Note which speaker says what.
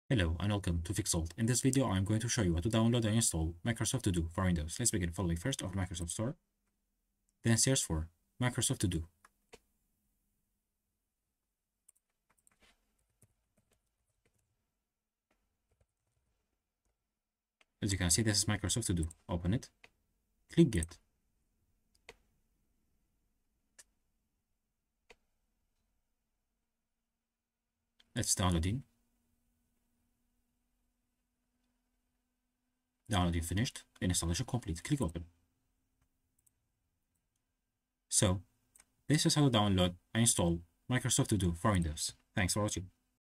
Speaker 1: Hello and welcome to Fixold. In this video, I'm going to show you how to download and install Microsoft To Do for Windows. Let's begin following first our Microsoft Store, then search for Microsoft To Do. As you can see, this is Microsoft To Do. Open it, click Get. It's downloading. Downloading finished, installation complete. Click Open. So, this is how to download and install Microsoft To Do for Windows. Thanks for watching.